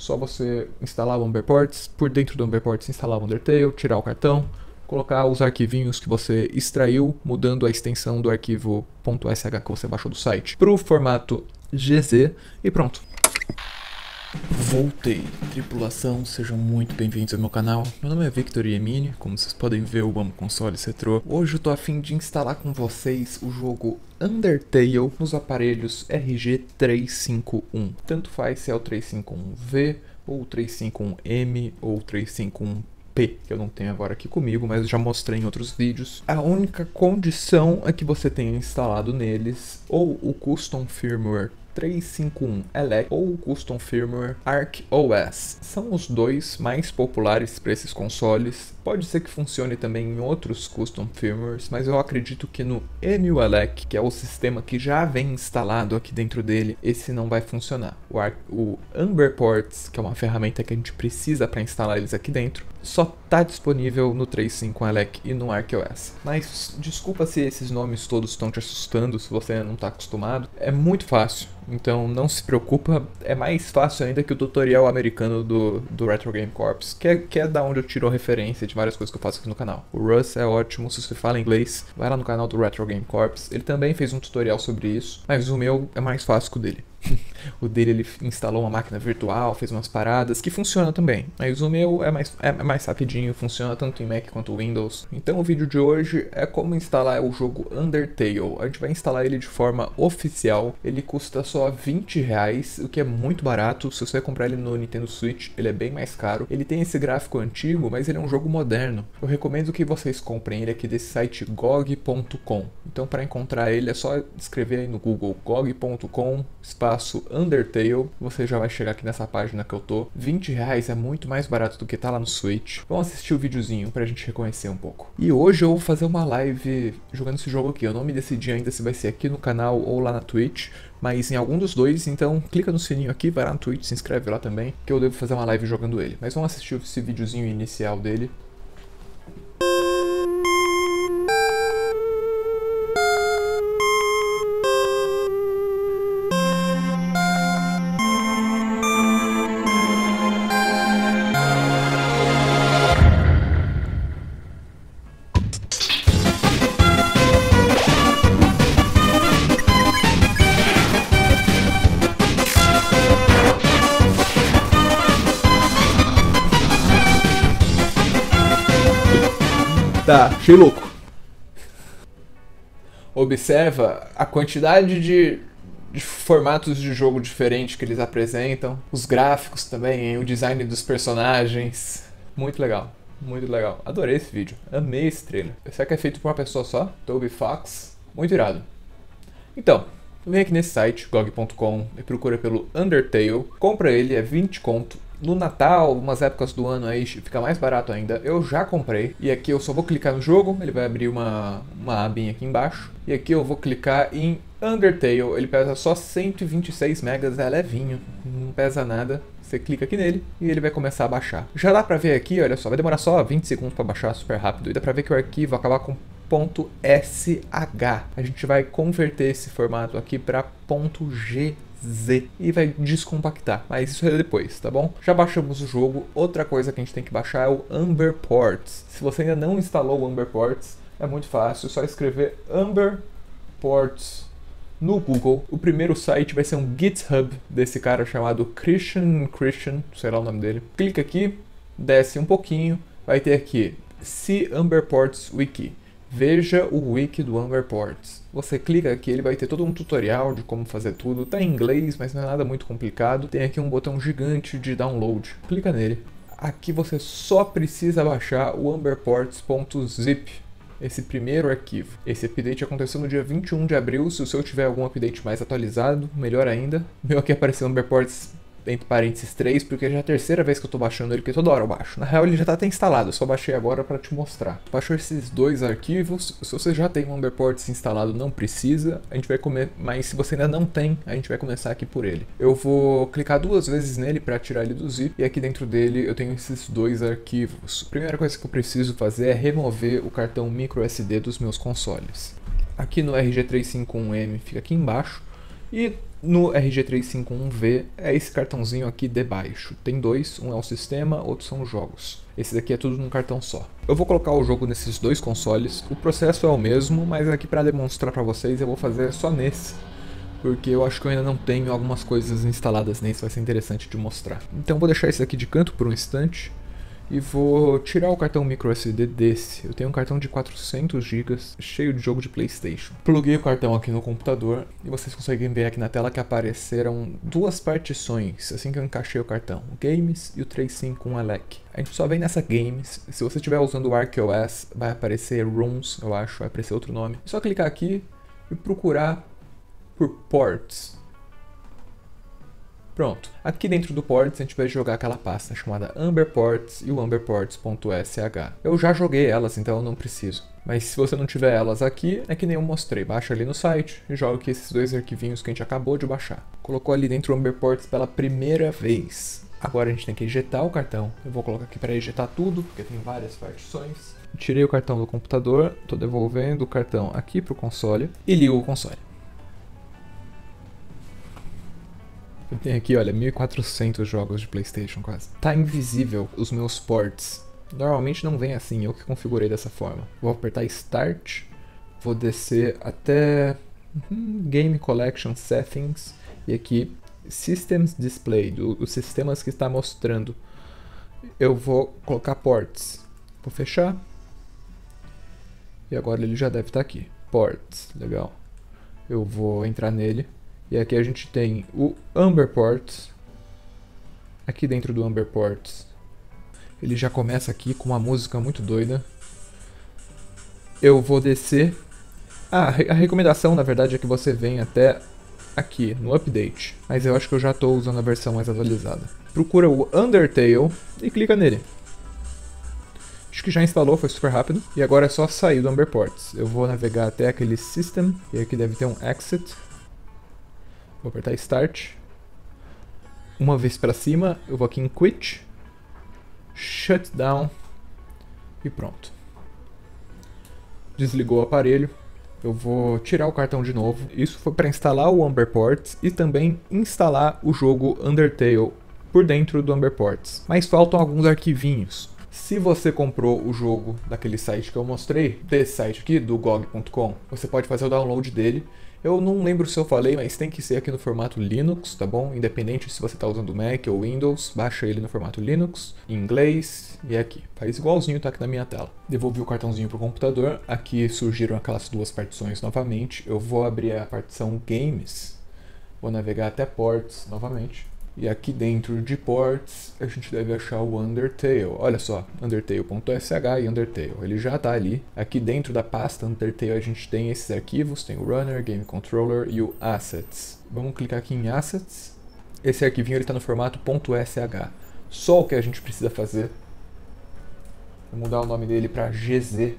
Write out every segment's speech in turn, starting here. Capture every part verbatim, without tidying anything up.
só você instalar o Umberports, por dentro do Umberports instalar o Undertale, tirar o cartão, colocar os arquivinhos que você extraiu, mudando a extensão do arquivo .sh que você baixou do site para o formato G Z e pronto. Voltei, tripulação, sejam muito bem-vindos ao meu canal. Meu nome é Victor Yemini, como vocês podem ver eu amo consoles retrô. Hoje eu tô a fim de instalar com vocês o jogo Undertale nos aparelhos R G trezentos e cinquenta e um. Tanto faz se é o trezentos e cinquenta e um V, ou o trezentos e cinquenta e um M, ou o trezentos e cinquenta e um P, que eu não tenho agora aqui comigo, mas já mostrei em outros vídeos. A única condição é que você tenha instalado neles ou o Custom Firmware trezentos e cinquenta e um L E C ou o Custom Firmware ArcOS. São os dois mais populares para esses consoles. Pode ser que funcione também em outros Custom Firmwares, mas eu acredito que no M U L E C, que é o sistema que já vem instalado aqui dentro dele, esse não vai funcionar. O, Ar o Umberports, que é uma ferramenta que a gente precisa para instalar eles aqui dentro, só está disponível no trezentos e cinquenta L E C e no ArcOS. Mas desculpa se esses nomes todos estão te assustando, se você não está acostumado. É muito fácil, então não se preocupa. É mais fácil ainda que o tutorial americano do, do Retro Game Corps, que é, que é da onde eu tiro a referência de várias coisas que eu faço aqui no canal. O Russ é ótimo, se você fala inglês, vai lá no canal do Retro Game Corps. Ele também fez um tutorial sobre isso, mas o meu é mais fácil que o dele. O dele ele instalou uma máquina virtual, fez umas paradas que funciona também, mas o meu é mais, é mais rapidinho, funciona tanto em Mac quanto Windows. Então o vídeo de hoje é como instalar o jogo Undertale. A gente vai instalar ele de forma oficial, ele custa só vinte reais, o que é muito barato. Se você comprar ele no Nintendo Switch, ele é bem mais caro. Ele tem esse gráfico antigo, mas ele é um jogo moderno. Eu recomendo que vocês comprem ele aqui desse site G O G ponto com. Então para encontrar ele é só escrever aí no Google G O G ponto com espaço Undertale, você já vai chegar aqui nessa página que eu tô. vinte reais é muito mais barato do que tá lá no Switch. Vamos assistir o videozinho pra gente reconhecer um pouco. E hoje eu vou fazer uma live jogando esse jogo aqui. Eu não me decidi ainda se vai ser aqui no canal ou lá na Twitch, mas em algum dos dois, então clica no sininho aqui, vai lá no Twitch, se inscreve lá também, que eu devo fazer uma live jogando ele. Mas vamos assistir esse videozinho inicial dele. Tá, achei louco. Observa a quantidade de, de formatos de jogo diferentes que eles apresentam. Os gráficos também, o design dos personagens. Muito legal, muito legal. Adorei esse vídeo, amei esse trailer. Será que é feito por uma pessoa só? Toby Fox. Muito irado. Então, vem aqui nesse site, G O G ponto com, e procura pelo Undertale. Compra ele, é vinte conto. No Natal, umas épocas do ano aí, fica mais barato ainda. Eu já comprei. E aqui eu só vou clicar no jogo. Ele vai abrir uma, uma abinha aqui embaixo. E aqui eu vou clicar em Undertale. Ele pesa só cento e vinte e seis megas. É levinho. Não pesa nada. Você clica aqui nele e ele vai começar a baixar. Já dá pra ver aqui, olha só. Vai demorar só vinte segundos pra baixar, super rápido. E dá pra ver que o arquivo acaba com .sh. A gente vai converter esse formato aqui pra .g Z e vai descompactar, mas isso é depois, tá bom? Já baixamos o jogo. Outra coisa que a gente tem que baixar é o Umberports. Se você ainda não instalou o Umberports, é muito fácil, é só escrever Umberports no Google. O primeiro site vai ser um GitHub desse cara chamado Christian, Christian, sei lá o nome dele. Clica aqui, desce um pouquinho, vai ter aqui See Umberports Wiki. Veja o wiki do Umberports. Você clica aqui, ele vai ter todo um tutorial de como fazer tudo. Tá em inglês, mas não é nada muito complicado. Tem aqui um botão gigante de download. Clica nele. Aqui você só precisa baixar o umberports.zip, esse primeiro arquivo. Esse update aconteceu no dia vinte e um de abril. Se o seu tiver algum update mais atualizado, melhor ainda. O meu aqui apareceu Umberports entre parênteses três, porque já é a terceira vez que eu tô baixando ele, porque toda hora eu baixo. Na real ele já tá até instalado, eu só baixei agora pra te mostrar. Baixou esses dois arquivos. Se você já tem o Umberports instalado, não precisa. A gente vai comer, mas se você ainda não tem, a gente vai começar aqui por ele. Eu vou clicar duas vezes nele pra tirar ele do zip, e aqui dentro dele eu tenho esses dois arquivos. A primeira coisa que eu preciso fazer é remover o cartão micro S D dos meus consoles. Aqui no R G trezentos e cinquenta e um M fica aqui embaixo. E no R G trezentos e cinquenta e um V é esse cartãozinho aqui debaixo. Tem dois, um é o sistema, outro são os jogos. Esse daqui é tudo num cartão só. Eu vou colocar o jogo nesses dois consoles, o processo é o mesmo, mas aqui para demonstrar para vocês eu vou fazer só nesse. Porque eu acho que eu ainda não tenho algumas coisas instaladas nesse, vai ser interessante de mostrar. Então eu vou deixar esse aqui de canto por um instante. E vou tirar o cartão micro S D desse. Eu tenho um cartão de quatrocentos gigas, cheio de jogo de PlayStation. Pluguei o cartão aqui no computador e vocês conseguem ver aqui na tela que apareceram duas partições assim que eu encaixei o cartão, o Games e o trezentos e cinquenta e um Elec. A gente só vem nessa Games. Se você estiver usando o ArcOS, vai aparecer Rooms, eu acho, vai aparecer outro nome. É só clicar aqui e procurar por Ports. Pronto. Aqui dentro do Ports a gente vai jogar aquela pasta chamada Amberports e o amberports.sh. Eu já joguei elas, então eu não preciso. Mas se você não tiver elas aqui, é que nem eu mostrei. Baixa ali no site e joga aqui esses dois arquivinhos que a gente acabou de baixar. Colocou ali dentro o Amberports pela primeira vez. Agora a gente tem que ejetar o cartão. Eu vou colocar aqui para ejetar tudo, porque tem várias partições. Tirei o cartão do computador, estou devolvendo o cartão aqui para o console e ligo o console. Eu tenho aqui, olha, mil e quatrocentos jogos de PlayStation quase. Tá invisível os meus ports. Normalmente não vem assim, eu que configurei dessa forma. Vou apertar Start, vou descer até hum, Game Collection Settings e aqui Systems Display, os sistemas que está mostrando. Eu vou colocar Ports. Vou fechar. E agora ele já deve estar aqui. Ports, legal. Eu vou entrar nele. E aqui a gente tem o Amberports. Aqui dentro do Amberports, ele já começa aqui com uma música muito doida. Eu vou descer. Ah, a recomendação na verdade é que você venha até aqui no Update. Mas eu acho que eu já estou usando a versão mais atualizada. Procura o Undertale e clica nele. Acho que já instalou, foi super rápido. E agora é só sair do Amberports. Eu vou navegar até aquele System. E aqui deve ter um Exit. Vou apertar Start. Uma vez para cima, eu vou aqui em Quit, Shutdown e pronto. Desligou o aparelho. Eu vou tirar o cartão de novo. Isso foi para instalar o Amberports e também instalar o jogo Undertale por dentro do Amberports. Mas faltam alguns arquivinhos. Se você comprou o jogo daquele site que eu mostrei, desse site aqui, do G O G ponto com, você pode fazer o download dele. Eu não lembro se eu falei, mas tem que ser aqui no formato Linux, tá bom? Independente se você está usando Mac ou Windows, baixa ele no formato Linux, em inglês, e é aqui. Faz igualzinho, tá aqui na minha tela. Devolvi o cartãozinho pro computador, aqui surgiram aquelas duas partições novamente. Eu vou abrir a partição Games, vou navegar até Ports novamente. E aqui dentro de Ports, a gente deve achar o Undertale. Olha só, undertale.sh e Undertale. Ele já está ali. Aqui dentro da pasta Undertale a gente tem esses arquivos. Tem o Runner, Game Controller e o Assets. Vamos clicar aqui em Assets. Esse arquivinho está no formato .sh. Só o que a gente precisa fazer é mudar o nome dele para G Z.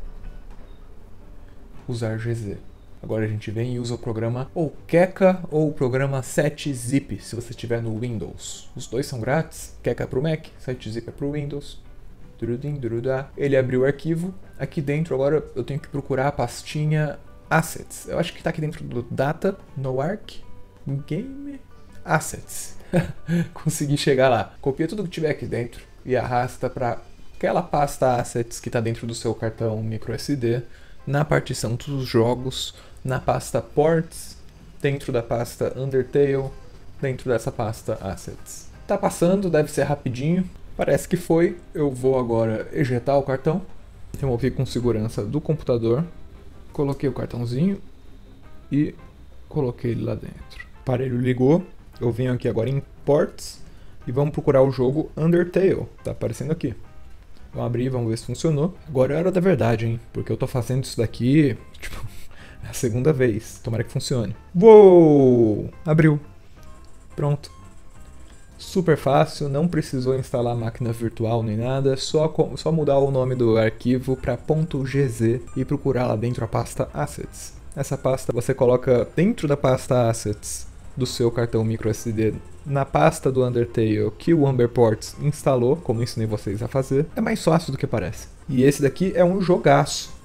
Usar G Z. Agora a gente vem e usa o programa ou Keka ou o programa sete zip, se você estiver no Windows. Os dois são grátis, Keka para o Mac, sete zip é para o Windows. Ele abriu o arquivo. Aqui dentro agora eu tenho que procurar a pastinha Assets. Eu acho que está aqui dentro do Data, no Arc, Game, Assets. Consegui chegar lá. Copia tudo que tiver aqui dentro e arrasta para aquela pasta Assets que está dentro do seu cartão micro S D, na partição dos jogos, na pasta Ports, dentro da pasta Undertale, dentro dessa pasta Assets. Tá passando, deve ser rapidinho. Parece que foi. Eu vou agora ejetar o cartão. Removi com segurança do computador. Coloquei o cartãozinho e coloquei ele lá dentro. O aparelho ligou. Eu venho aqui agora em Ports e vamos procurar o jogo Undertale. Tá aparecendo aqui. Vamos abrir, vamos ver se funcionou. Agora é a hora da verdade, hein? Porque eu tô fazendo isso daqui, tipo, é a segunda vez. Tomara que funcione. Uou! Abriu. Pronto. Super fácil, não precisou instalar máquina virtual nem nada. Só, só mudar o nome do arquivo para .gz e procurar lá dentro a pasta Assets. Essa pasta você coloca dentro da pasta Assets do seu cartão micro S D, na pasta do Undertale que o Amberports instalou, como ensinei vocês a fazer. É mais fácil do que parece. E esse daqui é um jogaço.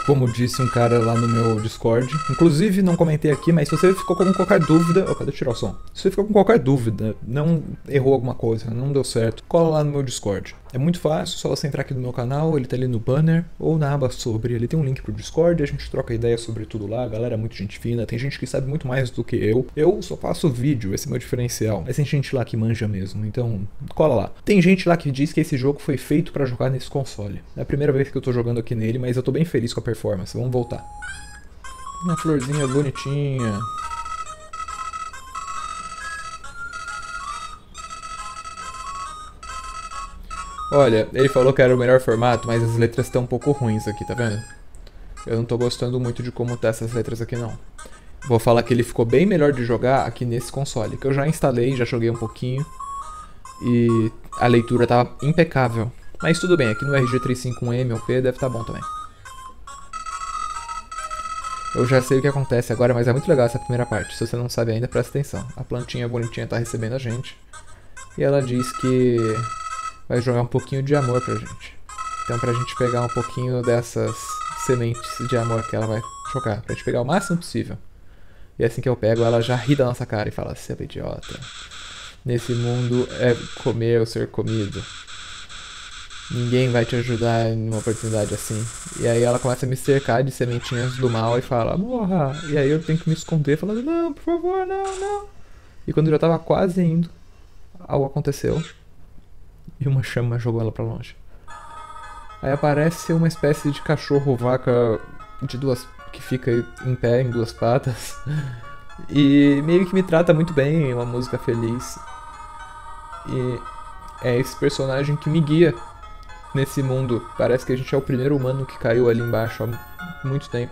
como disse um cara lá no meu Discord. Inclusive, não comentei aqui, mas se você ficou com qualquer dúvida... Oh, cadê tirar o som? Se você ficou com qualquer dúvida, não errou alguma coisa, não deu certo, cola lá no meu Discord. É muito fácil, só você entrar aqui no meu canal, ele tá ali no banner, ou na aba sobre. Ele tem um link pro Discord, a gente troca ideia sobre tudo lá, a galera é muito gente fina, tem gente que sabe muito mais do que eu. Eu só faço vídeo, esse é o meu diferencial. Mas tem gente lá que manja mesmo, então cola lá. Tem gente lá que diz que esse jogo foi feito pra jogar nesse console. É a primeira vez que eu tô jogando aqui nele, mas eu tô bem feliz com a performance. Vamos voltar. Uma florzinha bonitinha. Olha, ele falou que era o melhor formato, mas as letras estão um pouco ruins aqui, tá vendo? Eu não tô gostando muito de como tá essas letras aqui, não. Vou falar que ele ficou bem melhor de jogar aqui nesse console, que eu já instalei, já joguei um pouquinho. E a leitura tava impecável. Mas tudo bem, aqui no R G trezentos e cinquenta e um M ou P deve estar bom também. Eu já sei o que acontece agora, mas é muito legal essa primeira parte. Se você não sabe ainda, presta atenção. A plantinha bonitinha tá recebendo a gente. E ela diz que vai jogar um pouquinho de amor pra gente. Então pra gente pegar um pouquinho dessas sementes de amor que ela vai jogar. Pra gente pegar o máximo possível. E assim que eu pego, ela já ri da nossa cara e fala: "Você é idiota. Nesse mundo é comer ou ser comido. Ninguém vai te ajudar em uma oportunidade assim." E aí ela começa a me cercar de sementinhas do mal e fala: "Morra!" E aí eu tenho que me esconder falando: "Não, por favor, não, não." E quando eu já tava quase indo, algo aconteceu. E uma chama jogou ela pra longe. Aí aparece uma espécie de cachorro vaca de duas que fica em pé em duas patas. E meio que me trata muito bem, uma música feliz. E é esse personagem que me guia nesse mundo. Parece que a gente é o primeiro humano que caiu ali embaixo há muito tempo.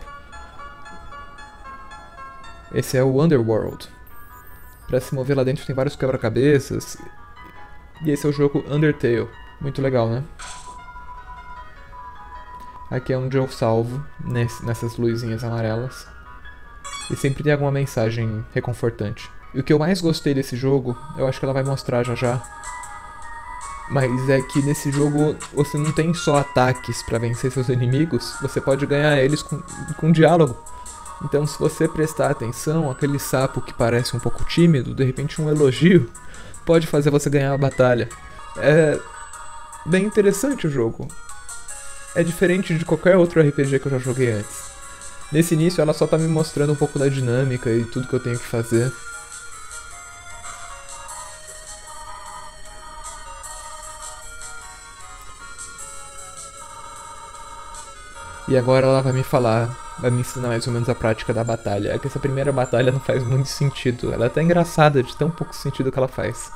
Esse é o Underworld. Pra se mover lá dentro tem vários quebra-cabeças. E esse é o jogo Undertale. Muito legal, né? Aqui é onde eu salvo, nesse, nessas luzinhas amarelas. E sempre tem alguma mensagem reconfortante. E o que eu mais gostei desse jogo, eu acho que ela vai mostrar já já. Mas é que nesse jogo você não tem só ataques pra vencer seus inimigos, você pode ganhar eles com, com diálogo. Então se você prestar atenção, aquele sapo que parece um pouco tímido, de repente um elogio pode fazer você ganhar a batalha. É bem interessante o jogo. É diferente de qualquer outro R P G que eu já joguei antes. Nesse início ela só tá me mostrando um pouco da dinâmica e tudo que eu tenho que fazer. E agora ela vai me falar, vai me ensinar mais ou menos a prática da batalha. É que essa primeira batalha não faz muito sentido. Ela é até engraçada de tão pouco sentido que ela faz.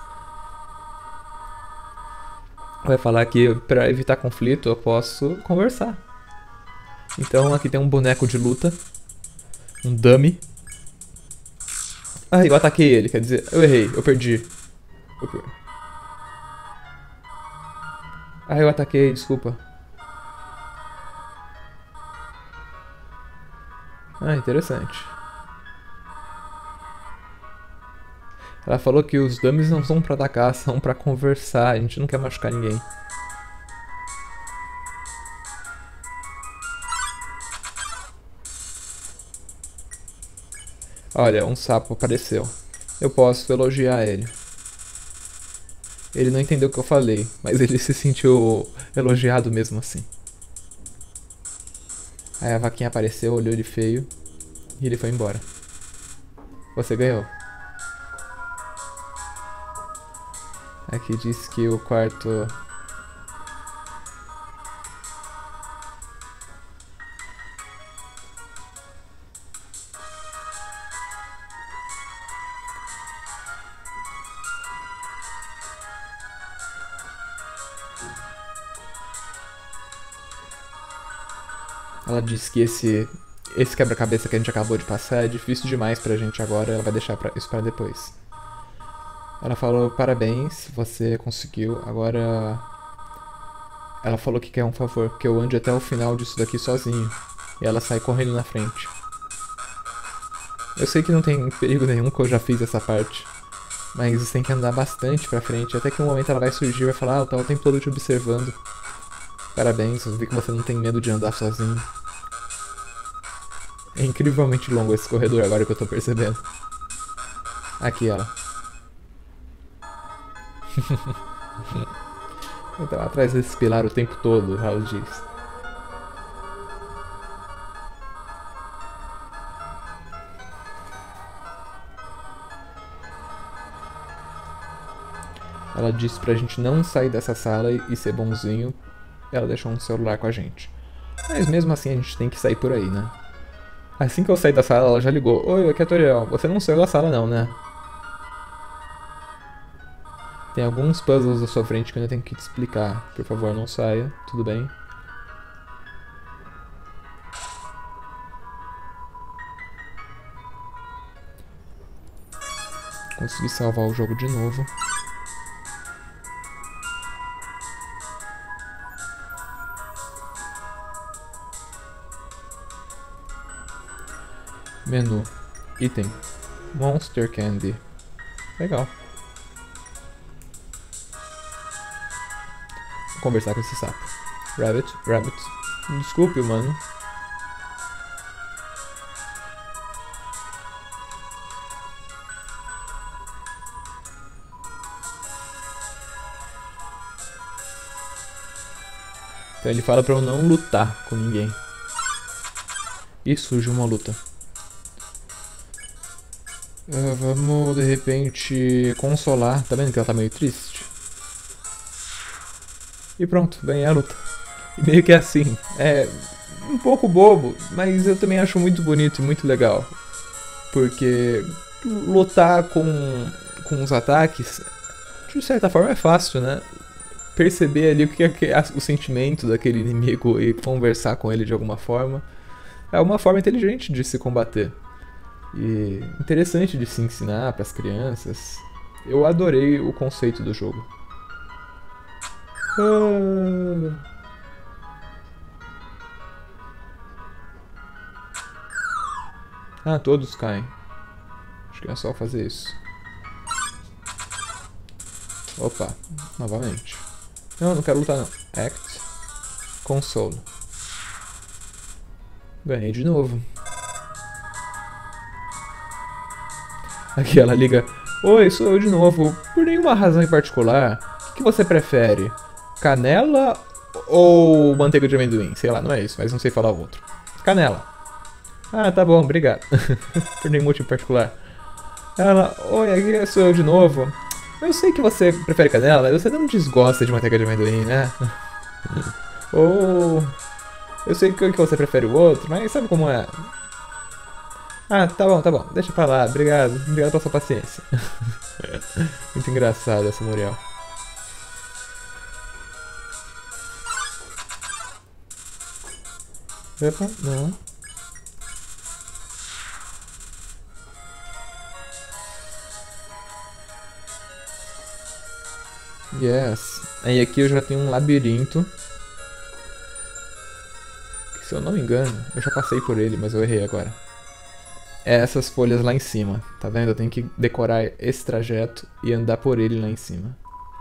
Vai falar que pra evitar conflito eu posso conversar. Então aqui tem um boneco de luta. Um dummy. Ah, eu ataquei ele, quer dizer, eu errei, eu perdi. Eu per... Ah, eu ataquei, desculpa. Ah, interessante. Ela falou que os dummies não são pra atacar, são pra conversar. A gente não quer machucar ninguém. Olha, um sapo apareceu. Eu posso elogiar ele. Ele não entendeu o que eu falei, mas ele se sentiu elogiado mesmo assim. Aí a vaquinha apareceu, olhou de feio e ele foi embora. Você ganhou. Aqui diz que o quarto... Ela disse que esse, esse quebra-cabeça que a gente acabou de passar é difícil demais pra gente agora, ela vai deixar pra, isso pra depois. Ela falou, parabéns, você conseguiu, agora... Ela falou que quer um favor, que eu ande até o final disso daqui sozinho. E ela sai correndo na frente. Eu sei que não tem perigo nenhum, que eu já fiz essa parte. Mas você tem que andar bastante pra frente, até que um momento ela vai surgir e vai falar, ah, eu tava o tempo todo te observando. Parabéns, eu vi que você não tem medo de andar sozinho. É incrivelmente longo esse corredor agora que eu tô percebendo. Aqui ela. Então atrás desse pilar o tempo todo, ela diz. Ela disse pra gente não sair dessa sala e ser bonzinho. Ela deixou um celular com a gente. Mas mesmo assim a gente tem que sair por aí, né? Assim que eu saí da sala, ela já ligou. Oi, aqui é a Toriel. Você não saiu da sala não, né? Tem alguns puzzles à sua frente que eu ainda tenho que te explicar. Por favor, não saia. Tudo bem? Consegui salvar o jogo de novo. Menu. Item. Monster Candy. Legal. Vou conversar com esse sapo. Rabbit, Rabbit. Desculpe, mano. Então ele fala pra eu não lutar com ninguém. E surge uma luta. Uh, vamos, de repente, consolar. Tá vendo que ela tá meio triste? E pronto, ganhei a luta. E meio que é assim. É um pouco bobo, mas eu também acho muito bonito e muito legal. Porque lutar com, com os ataques, de certa forma, é fácil, né? Perceber ali o que é o sentimento daquele inimigo e conversar com ele de alguma forma. É uma forma inteligente de se combater. E interessante de se ensinar para as crianças. Eu adorei o conceito do jogo. Ah. ah, todos caem. Acho que é só fazer isso. Opa, novamente. Não, não quero lutar não. Act. Console. Ganhei de novo. Aqui ela liga. Oi, sou eu de novo. Por nenhuma razão em particular. O que você prefere? Canela ou manteiga de amendoim? Sei lá, não é isso, mas não sei falar o outro. Canela. Ah, tá bom, obrigado. Por nenhum motivo particular. Ela, oi, aqui sou eu de novo. Eu sei que você prefere canela, mas você não desgosta de manteiga de amendoim, né? Ou... eu sei que você prefere o outro, mas sabe como é? Ah, tá bom, tá bom. Deixa pra lá. Obrigado. Obrigado pela sua paciência. Muito engraçado essa Muriel. Epa, não. Yes. Aí aqui eu já tenho um labirinto. Que, se eu não me engano, eu já passei por ele, mas eu errei agora. É essas folhas lá em cima, tá vendo? Eu tenho que decorar esse trajeto e andar por ele lá em cima.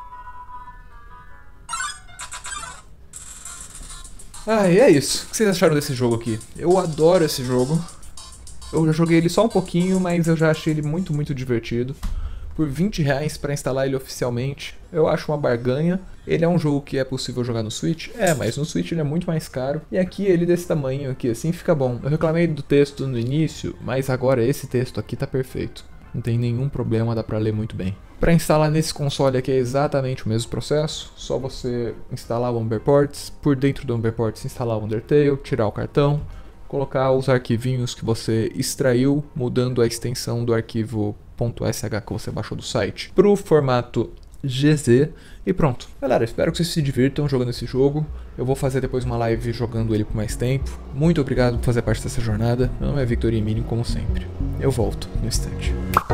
Ah, e é isso. O que vocês acharam desse jogo aqui? Eu adoro esse jogo. Eu já joguei ele só um pouquinho, mas eu já achei ele muito, muito divertido. Por vinte reais para instalar ele oficialmente, eu acho uma barganha. Ele é um jogo que é possível jogar no Switch? É, mas no Switch ele é muito mais caro. E aqui ele desse tamanho aqui assim fica bom. Eu reclamei do texto no início, mas agora esse texto aqui tá perfeito. Não tem nenhum problema, dá pra ler muito bem. Para instalar nesse console aqui é exatamente o mesmo processo. Só você instalar o Umberports, por dentro do Umberports instalar o Undertale, tirar o cartão, colocar os arquivinhos que você extraiu, mudando a extensão do arquivo .sh que você baixou do site pro formato G Z e pronto. Galera, espero que vocês se divirtam jogando esse jogo. Eu vou fazer depois uma live jogando ele por mais tempo. Muito obrigado por fazer parte dessa jornada. Meu nome é Victor Emílio, como sempre. Eu volto no instante.